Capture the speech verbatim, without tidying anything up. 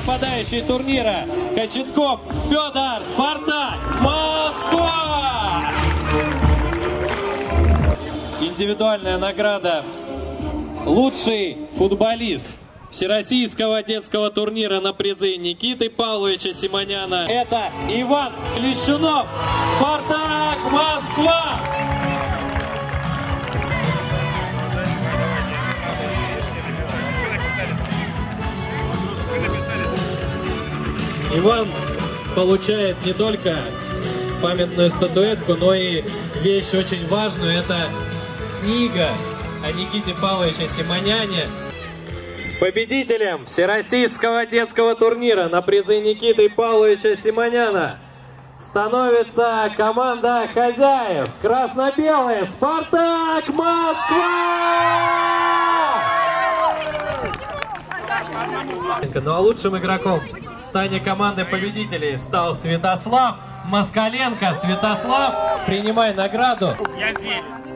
нападающий турнира Кочетков Федор, Спартак, Москва! Индивидуальная награда «Лучший футболист» всероссийского детского турнира на призы Никиты Павловича Симоняна. Это Иван Клещунов, Спартак, Москва! Иван получает не только памятную статуэтку, но и вещь очень важную. Это книга о Никите Павловиче Симоняне. Победителем всероссийского детского турнира на призы Никиты Павловича Симоняна становится команда хозяев красно-белые «Спартак, Москва!». Ну а лучшим игроком в стане команды победителей стал Святослав Москаленко. Святослав, принимай награду. Я здесь.